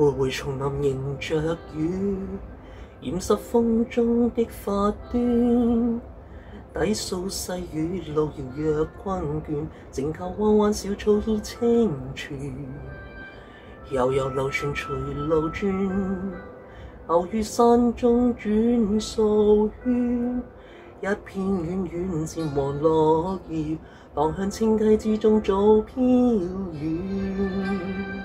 徘徊丛林迎着雨，染湿风中的发端。抵數細雨，路遙若困倦，靜靠彎彎小草依清泉。悠悠流泉隨路轉，偶於山中轉數圈。一片遠遠漸黃落葉，蕩向清溪之中早飄遠。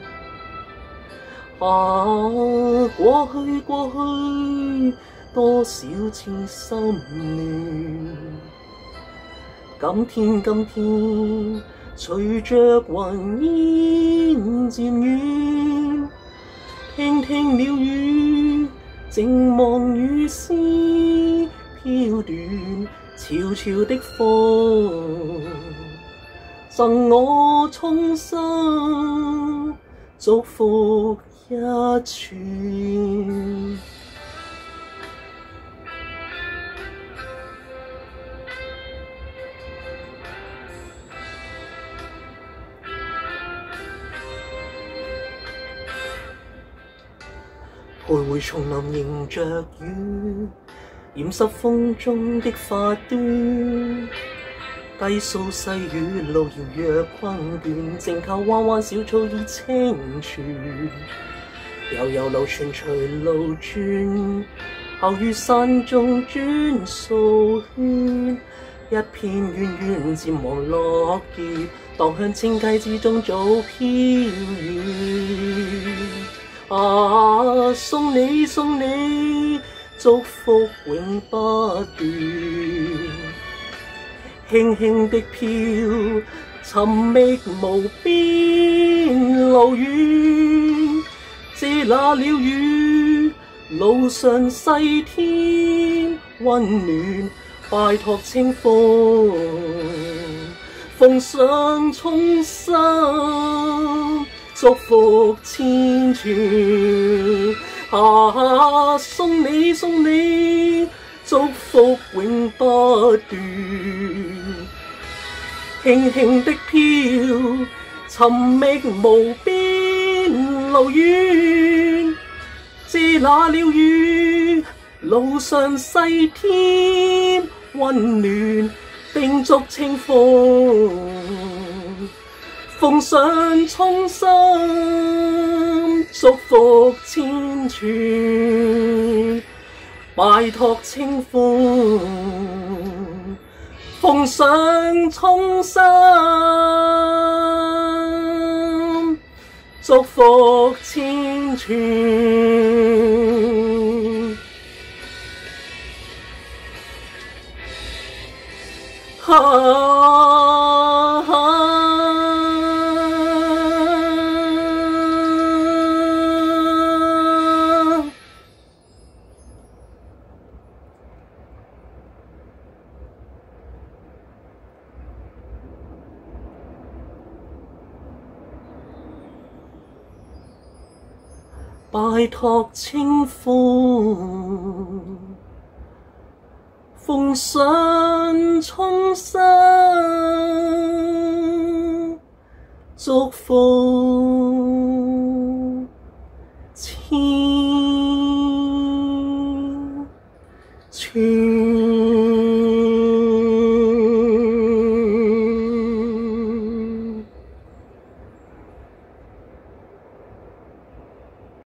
過去過去，多少次心亂。今天，隨着雲煙漸遠，聽鳥語，靜望雨絲飄斷，悄悄的風，贈我衷心祝福一串。徘徊叢林迎着雨，染濕風中的發端。低訴細雨，路遙若困倦，靜靠彎彎小草依清泉。悠悠流泉隨路轉，後於山中轉數圈。一片遠遠漸黃落葉，蕩向清溪之中早飄遠。送你，祝福永不斷。輕輕的飄，尋覓無邊路遠。借那鳥語，路上細添溫暖。拜託清風，奉上衷心祝福千串。送你，祝福永不斷。輕輕的飄，尋覓無邊路遠。借那鳥語，路上細添溫暖。叮囑清風，奉上衷心祝福千串。拜託清風，奉上衷心祝福千串。拜託清風，奉上衷心祝福千